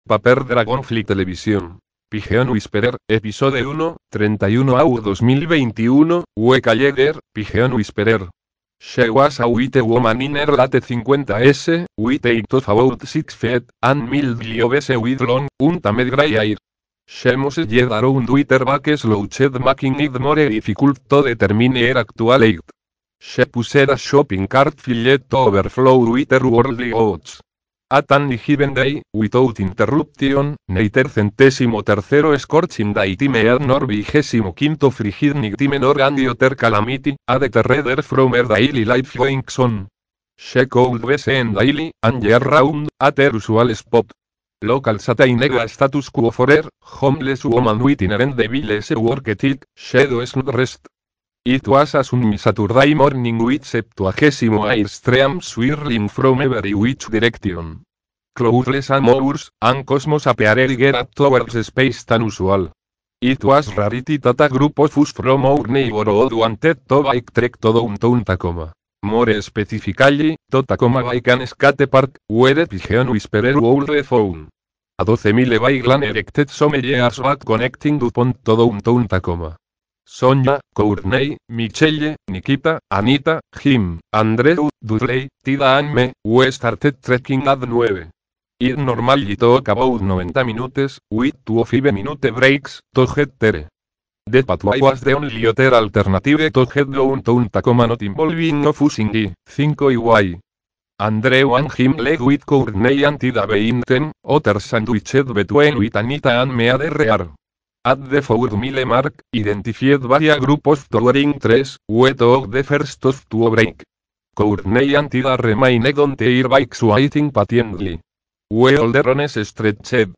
Paper Dragonfly Televisión. Pigeon Whisperer, episodio 1, 31 August 2021, Weka Jäger, Pigeon Whisperer. She was a white woman in her late 50s, with a of about 6 feet, and mild leaves with long, untamed grey hair. She must get around with her back slouched making it more difficult to determine her actual age. She pushed a shopping cart filled to overflow with her worldly goods. At any given day, without interruption, neither centésimo tercero scorching daitime nor vigésimo quinto frigid nictime nor any other calamity, had deterred from her daily life goings on. She could be seen daily, and year round, at her usual spot. Locals at a negra status quo for her, homeless woman with inherent deviles work ethic, she does not rest. It was a sunny Saturday morning with septuagésimo airstream swirling from every which direction. Cloudless amours, and cosmos appeared geared towards space than usual. It was rarity that a group of us from our neighborhood wanted to bike trek to downtown Tacoma. More specifically, to Tacoma Bike and Skate Park, where Pigeon Whisperer would be found. A 12,000 bike erected some years back connecting DuPont to downtown Tacoma. Sonia, Courtney, Michelle, Nikita, Anita, Jim, Andrew, Dudley, Tida and me, we started trekking at 9. It normally took about 90 minutes, with 2 5-minute breaks, to get there. The pathway was the only other alternative to get downtown Tacoma not involving no fussing I, 5Y. Andrew and Jim led with Courtney and Tida being 10, others sandwiched between with Anita and me there. At the 4-mile mark, identified by a group of towering trees, we took the first of 2 break. Courtney and Tida remained on their bikes waiting patiently. We all the runs stretched.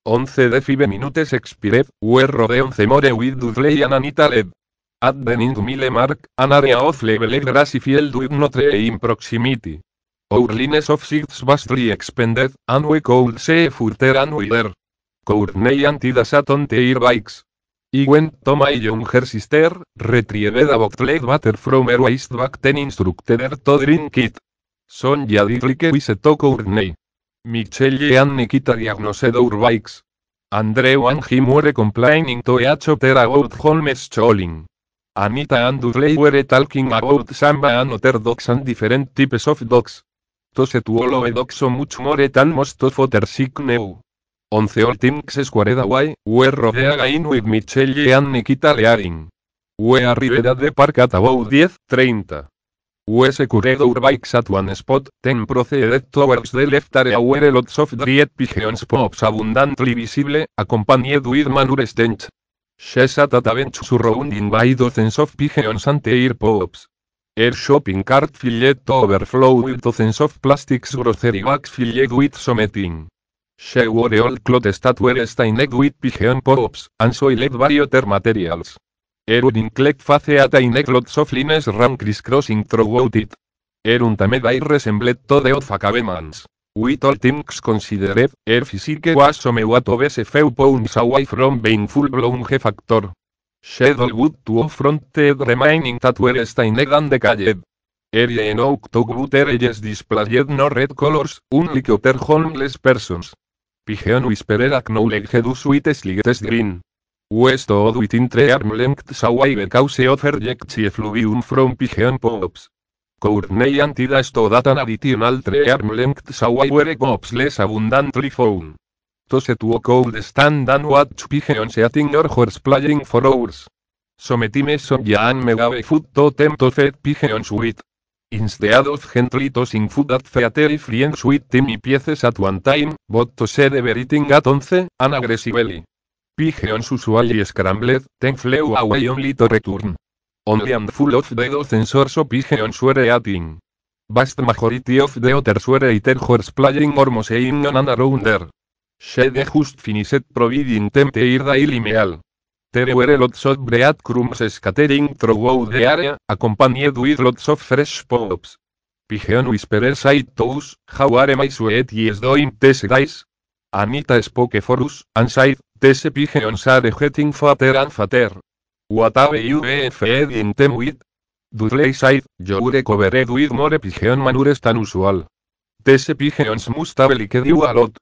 11 de 5 minutes expired, we rode 11 more with Dudley and Anita led. At the 9-mile mark, an area of level grassy field with no tree in proximity. Our lines of sights vastly expanded, and we could see further and wider. Courtney and Tida sat on their bikes. I went to my younger sister, retrieved a bottled water from her waist back then instructed her to drink it. Sonia did likewise to Courtney. Michelle and Nikita diagnosed our bikes. Andrew and Jim were complaining to each other about homeless cholling. Anita and Dudley were talking about Samba and other dogs and different types of dogs. Those two love dogs so much more than most of other sick now. 11 all things squared away, we rode again with Michelle and Nikita leading. We arrived at the park at about 10:30. We secured our bikes at one spot, then proceeded towards the left area where lots of dried pigeons pops abundantly visible, accompanied with manure stench. She sat at a bench surrounded by dozens of pigeons and their pops. Her shopping cart filled to overflow with dozens of plastics grocery bags filled with something. She wore old clothes that were stained with pigeon pops, and soiled by other materials. Her wrinklet face attained lots of lines ran crisscrossing throughout it. Her untamed hair resembled to the of a caveman's. With all things considered, her physique was somewhat obese few pounds away from being full-blown factor. She would to fronted remaining that were stained and decayed. Her yellow butter edges displayed no red colors, unlike other homeless persons. Pigeon Whisperer acknowledged us with a slightest grin. We stood within 3 arm lengths away because of her ejects effluvium from pigeon pops. Courtney and Tida stood at an additional 3 arm lengths away where pops less abundantly found. Those two could stand and watch pigeons eating or horseplaying for hours. Sometime Sonia and me gave food to them to feed pigeons with. Instead of gently tossing food at theater friends with tiny pieces at one time, but to see the eating at 11, and aggressively. Pigeons usually scrambled, then flew away only to return. Only a handful of the dozens or so pigeons were eating. Vast majority of the others were either horseplaying or moseying on and around there. She just finished providing them their daily meal. There were lots of breadcrumbs scattering throughout the area, accompanied with lots of fresh pops. Pigeon Whisperer said to us, "How are my sweet is doing these days?" Anita spoke for us, and said, "These pigeons are getting fatter and fatter. What have you been feeding them with?" Dudley said, "You're covered with more pigeon manure than usual. These pigeons must have liked you a lot."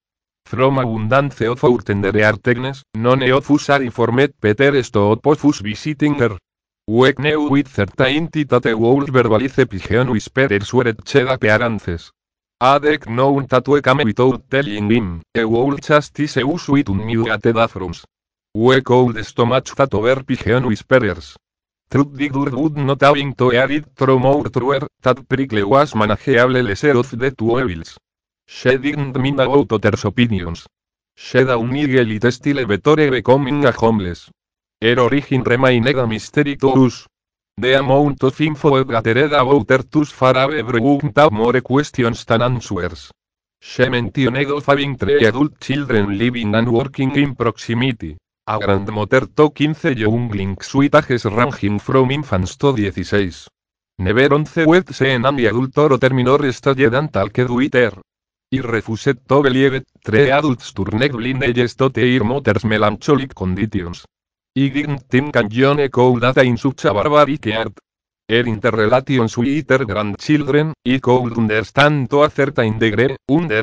From abundance of our tender artegnes, none of us are informed Peter stop of us visiting her. We knew with certainty that the world verbalize pigeon whisperers were shed appearances. Adek known that we came without telling him, a world chastise us with unmuted affronts. We could stomach that over pigeon whisperers. Truth Digdur would not having to hear it from our truer, that prickle was manageable lesser of the two evils. She didn't mind about others' opinions. She downigel it still better becoming a homeless. Her origin remained a mystery to us. The amount of info gathered about her thus far have brought up more questions than answers. She mentioned of having 3 adult children living and working in proximity. A grandmother to 15 younglings with ages ranging from infants to 16. Never on the web seen any adult or terminor studied and talked with her. I refused to believe 3 adults turned blind ages to their mother's melancholic conditions. I didn't think John could data in such a barbaric art. Her interrelations with her grandchildren, I could understand to a certain degree.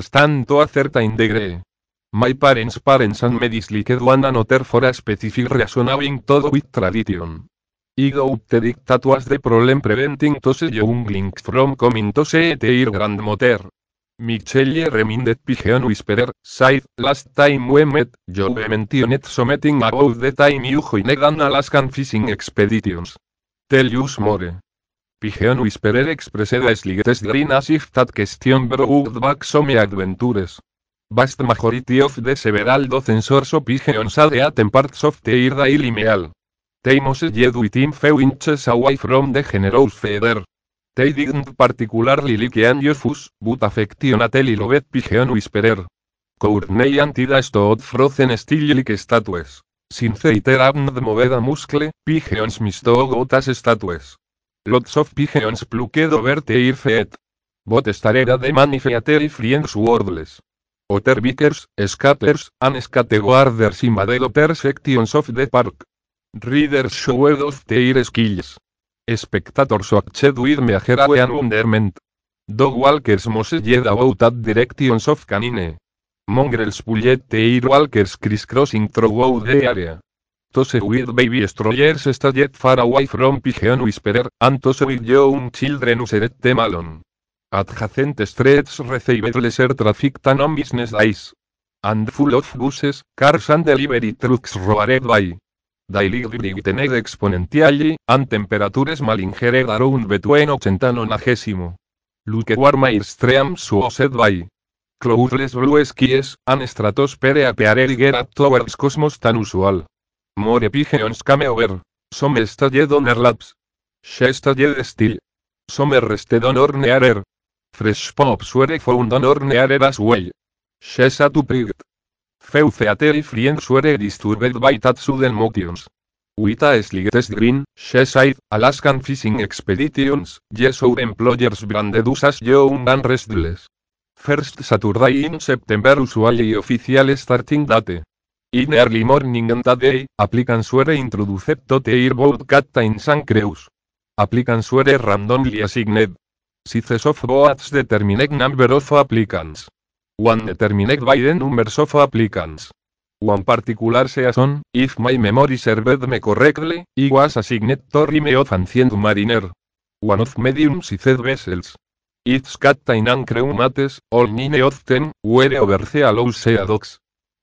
My parents and me disliked one another for a specific reason having to do with tradition. I doubted that was the problem preventing those younglings from coming to see their grandmother. Michelle reminded Pigeon Whisperer, said, last time we met, you mentioned something about the time you joined an Alaskan fishing expeditions. Tell us more. Pigeon Whisperer expressed a slight grin as if that question brought back some adventures. Vast majority of the several dozens or so pigeons had eaten parts of their daily meal. They must yet within few inches away from the generous feeder. They didn't particularly like any of us, but affectionately loved Pigeon Whisperer. Courtney and Tida stood frozen still like statues. Since they hadn't moved a muscle, pigeons mistook as statues. Lots of pigeons plucked over their feet. But stared at the manifestly friends wordless. Other bikers, escapers, and skateboarders invaded other sections of the park. Readers showed off their skills. Spectators watched with meager awe and wonderment. Dog walkers must yet about that directions of canine. Mongrels pulled their walkers crisscrossing throughout the area. Those with baby strollers stayed far away from Pigeon Whisperer, and those with young children used them alone. Adjacent streets received lesser traffic than on business days. And full of buses, cars and delivery trucks roared by. Daily brightened exponentially, and temperatures malingered around between 80 and 90. Lukewarm airstreams was by. Cloudless blue skies, and stratosphere appeared geared towards cosmos than usual. More pigeons came over. Some stayed on her laps. She stayed still. Some rested on or near her. Fresh pops were found on or near her as well. She sat upright. Few theater friends were disturbed by that sudden motions. With a slight grin, she said, Alaskan fishing expeditions, yes our employers branded us as young and restless. First Saturday in September usually official starting date. In early morning on that day, applicants were introduced to their boat captains and crews. Applicants were randomly assigned. Sizes of boats determined number of applicants. One determined by the numbers of applicants. One particular season, if my memory served me correctly, I was assigned to Rimeoth Ancient Mariner. One of medium-sized vessels. Its captain and crew mates, all 9 of them, were over the allow sea dogs.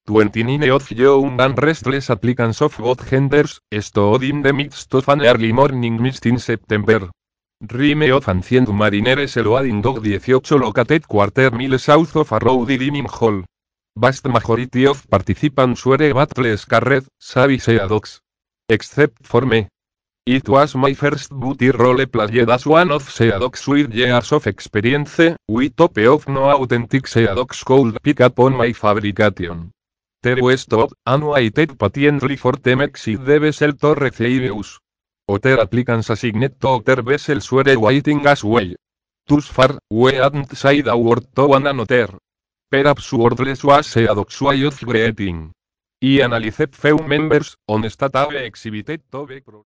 29 of young and restless applicants of both genders, stood in the midst of an early morning mist in September. Rimeoth Ancient Mariner is a loading dock 18 located quarter mile south of a rowdy dining hall. Vast majority of participants were battle scarred, savvy sea dogs. Except for me. It was my first booty role played as one of sea dogs with years of experience, with top of no authentic sea dogs could pick up on my fabrication. There was stopped, and waited patiently for them exit the vessel to receive us. Other applicants assigned to other vessels were waiting as well. Thus far, we hadn't said a word to one another. Perhaps wordless was a dog's way of greeting. I analyzed few members, on stat have exhibited to be